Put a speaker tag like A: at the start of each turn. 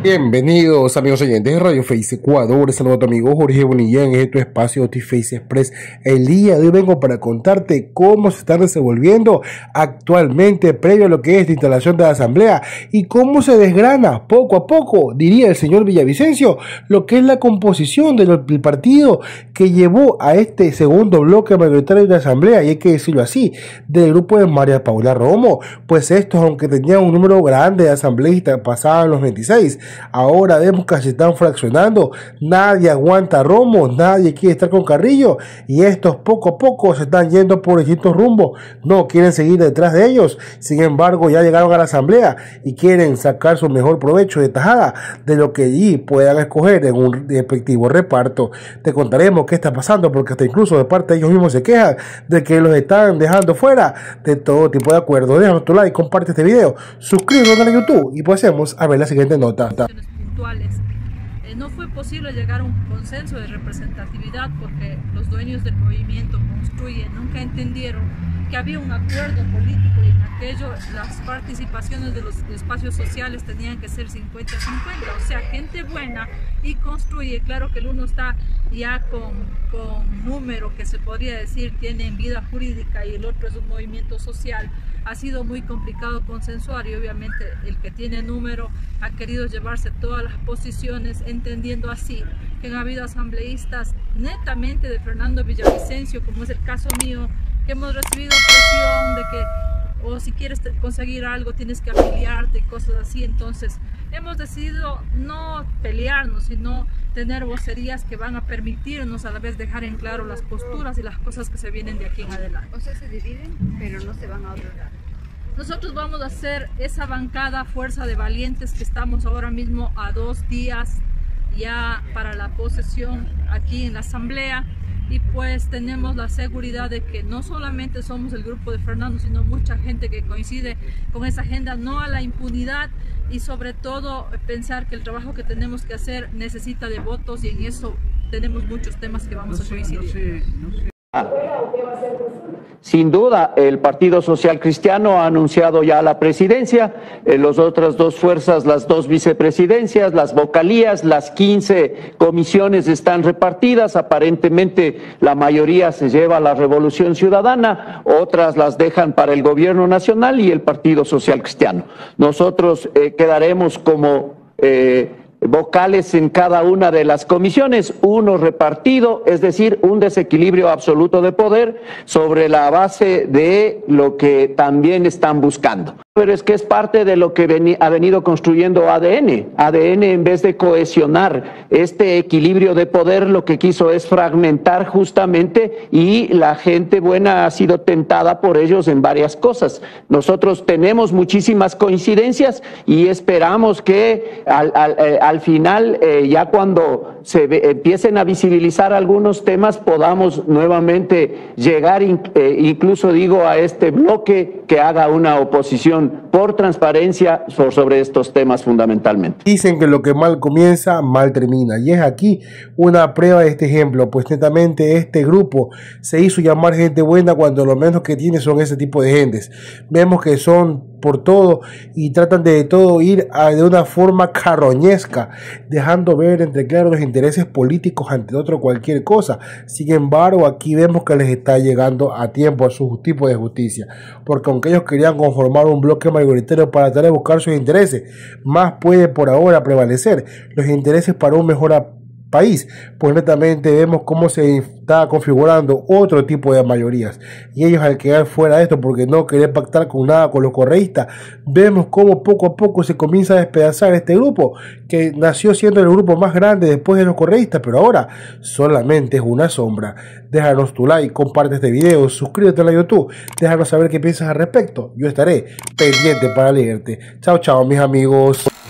A: Bienvenidos amigos oyentes de Radio Face Ecuador, saludo a tu amigo Jorge Bonilla en este espacio Face Express. El día de hoy vengo para contarte cómo se están desenvolviendo actualmente previo a lo que es la instalación de la asamblea y cómo se desgrana poco a poco, diría el señor Villavicencio, lo que es la composición del partido que llevó a este segundo bloque mayoritario de la asamblea, y hay que decirlo así, del grupo de María Paula Romo. Pues estos, aunque tenían un número grande de asambleístas, pasaban los 26, ahora vemos que se están fraccionando. Nadie aguanta a Romo, nadie quiere estar con Carrillo, y estos poco a poco se están yendo por distintos rumbos, no quieren seguir detrás de ellos. Sin embargo, ya llegaron a la asamblea y quieren sacar su mejor provecho de tajada de lo que allí puedan escoger en un respectivo reparto. Te contaremos qué está pasando, porque hasta incluso de parte de ellos mismos se quejan de que los están dejando fuera de todo tipo de acuerdos. Déjanos tu like, comparte este video, suscríbete al canal de YouTube y pasemos a ver la siguiente nota.
B: Puntuales. No fue posible llegar a un consenso de representatividad porque los dueños del movimiento Construyen nunca entendieron que había un acuerdo político y en aquello las participaciones de los espacios sociales tenían que ser 50-50, o sea, gente buena y Construye. Claro que el uno está ya con número que se podría decir tiene en vida jurídica y el otro es un movimiento social. Ha sido muy complicado consensuar y obviamente el que tiene número ha querido llevarse todas las posiciones, entendiendo así que han habido asambleístas netamente de Fernando Villavicencio, como es el caso mío, que hemos recibido presión de que o si quieres conseguir algo tienes que afiliarte y cosas así. Entonces hemos decidido no pelearnos, sino tener vocerías que van a permitirnos a la vez dejar en claro las posturas y las cosas que se vienen de aquí en adelante.
C: O sea, se dividen, pero no se van a otro lado.
B: Nosotros vamos a hacer esa bancada Fuerza de Valientes que estamos ahora mismo a 2 días ya para la posesión aquí en la asamblea. Y pues tenemos la seguridad de que no solamente somos el grupo de Fernando, sino mucha gente que coincide con esa agenda, no a la impunidad, y sobre todo pensar que el trabajo que tenemos que hacer necesita de votos, y en eso tenemos muchos temas que vamos a coincidir.
D: Sin duda, el Partido Social Cristiano ha anunciado ya la presidencia, las otras 2 fuerzas, las 2 vicepresidencias, las vocalías, las 15 comisiones están repartidas. Aparentemente la mayoría se lleva a la Revolución Ciudadana, otras las dejan para el Gobierno Nacional y el Partido Social Cristiano. Nosotros quedaremos como vocales en cada una de las comisiones, uno repartido, es decir, un desequilibrio absoluto de poder sobre la base de lo que también están buscando. Pero es que es parte de lo que ha venido construyendo ADN. ADN, en vez de cohesionar este equilibrio de poder, lo que quiso es fragmentar justamente, y la gente buena ha sido tentada por ellos en varias cosas. Nosotros tenemos muchísimas coincidencias y esperamos que al final, ya cuando empiecen a visibilizar algunos temas, podamos nuevamente llegar incluso digo a este bloque que haga una oposición por transparencia sobre estos temas fundamentalmente.
A: Dicen que lo que mal comienza, mal termina, y es aquí una prueba de este ejemplo. Pues netamente este grupo se hizo llamar gente buena cuando lo menos que tiene son ese tipo de gentes. Vemos que son por todo y tratan de todo ir de una forma carroñesca, dejando ver entre claro los intereses políticos ante otro cualquier cosa. Sin embargo, aquí vemos que les está llegando a tiempo a su tipo de justicia, porque aunque ellos querían conformar un bloque mayoritario para tratar de buscar sus intereses, más puede por ahora prevalecer los intereses para un mejor país, pues netamente vemos cómo se está configurando otro tipo de mayorías, y ellos al quedar fuera de esto porque no querer pactar con nada con los correístas, vemos cómo poco a poco se comienza a despedazar este grupo que nació siendo el grupo más grande después de los correístas, pero ahora solamente es una sombra. Déjanos tu like, comparte este video, suscríbete a YouTube, déjanos saber qué piensas al respecto, yo estaré pendiente para leerte. Chao chao mis amigos.